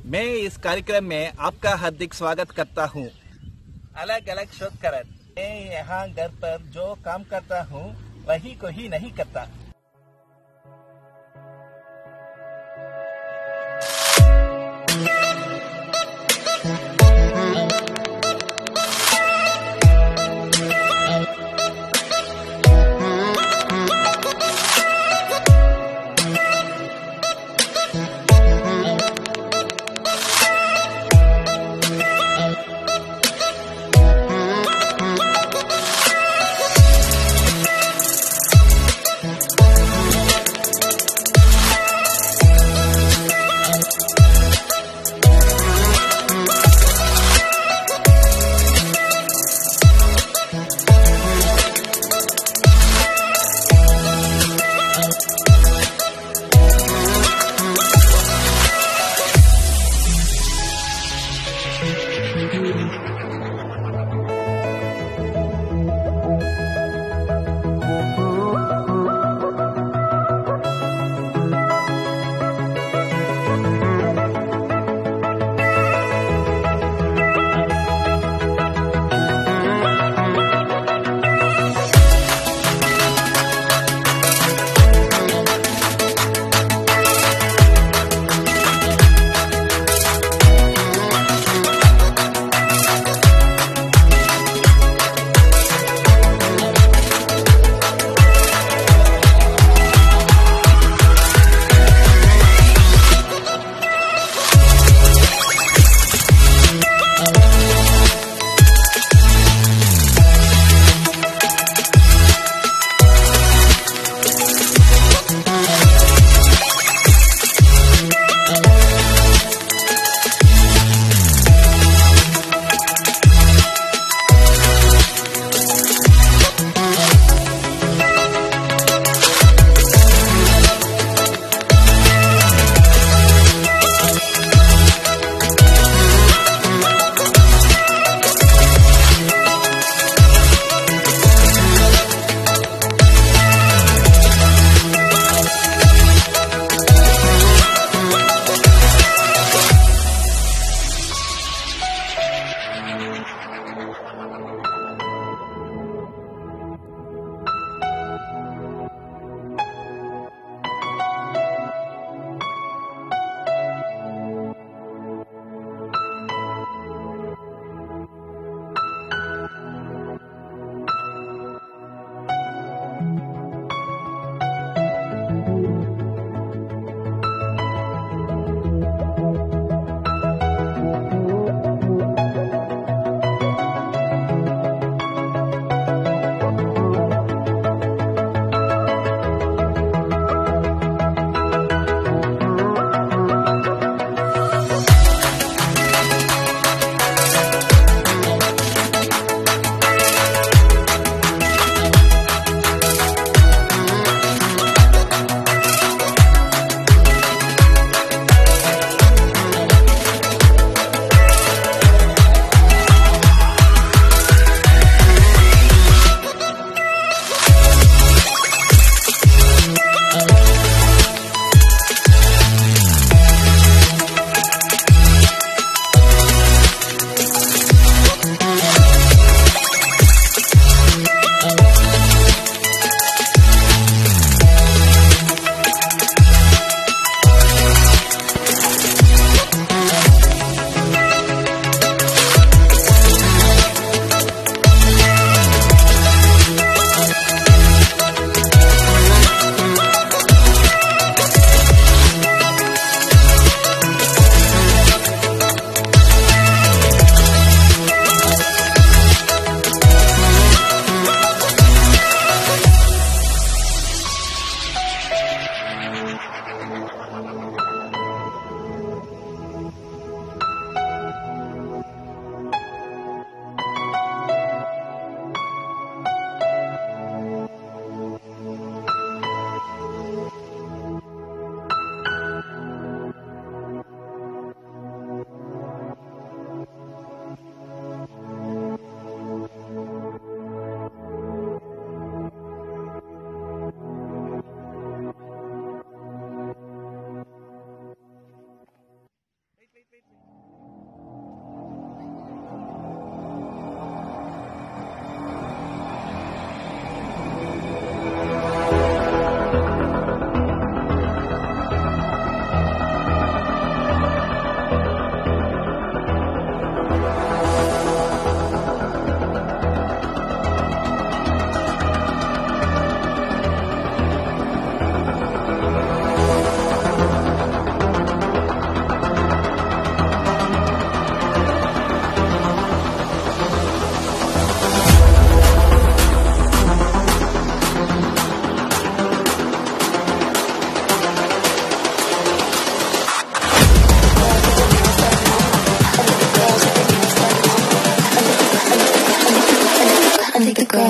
मैं इस कार्यक्रम में आपका हार्दिक स्वागत करता हूँ। अलग अलग शोध कर मैं यहाँ घर पर जो काम करता हूँ वही कोई नहीं करता।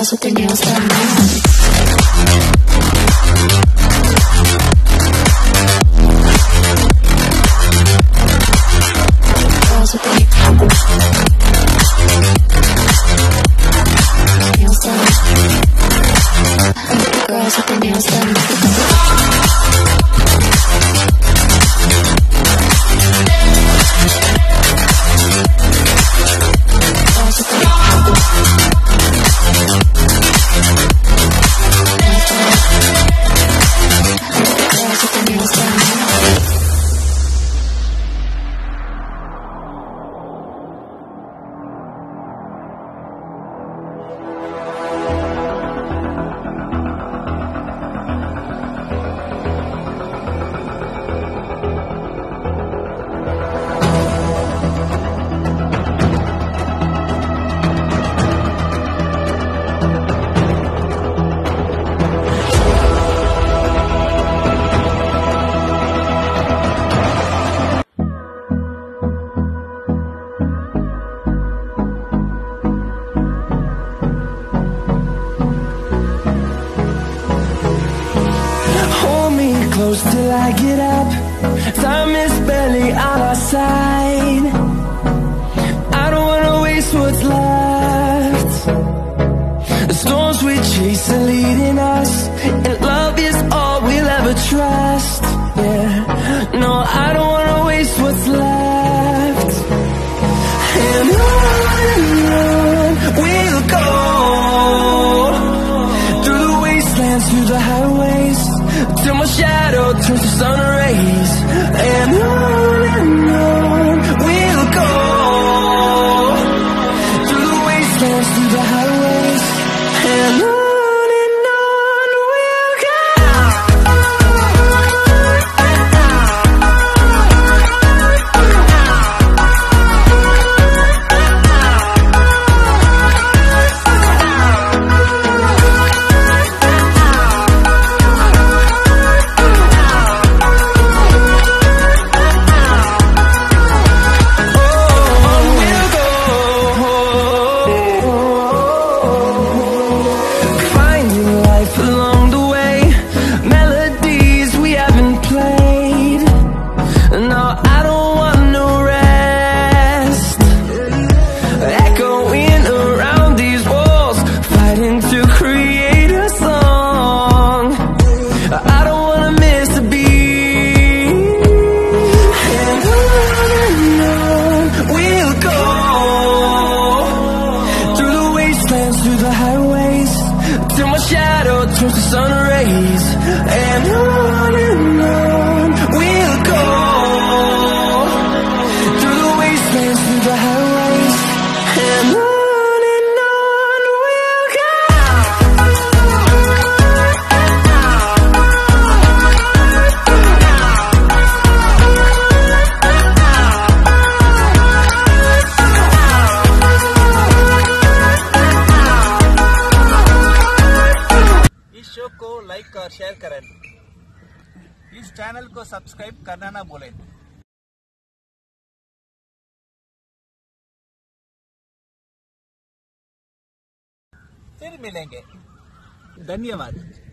girls with their nails done. Girls with their nails done. Girls with their nails done. Close till I get up. Time is barely on our side. I don't wanna waste what's left. The storms we chase are leading us, and love is all we'll ever trust. Yeah, no, I don't wanna waste what's left. And on we'll go, through the wastelands, through the highways, till my shadow turns to sun rays. And on we'll go, through the wastelands, through the highways, and on we'll go. Through the highways, till my shadow turns to sun rays. And on we'll go, through the wastelands, through the highways, and on we'll go. शो को like और share करें। इस channel को subscribe करना ना भूलें। फिर मिलेंगे। धन्यवाद।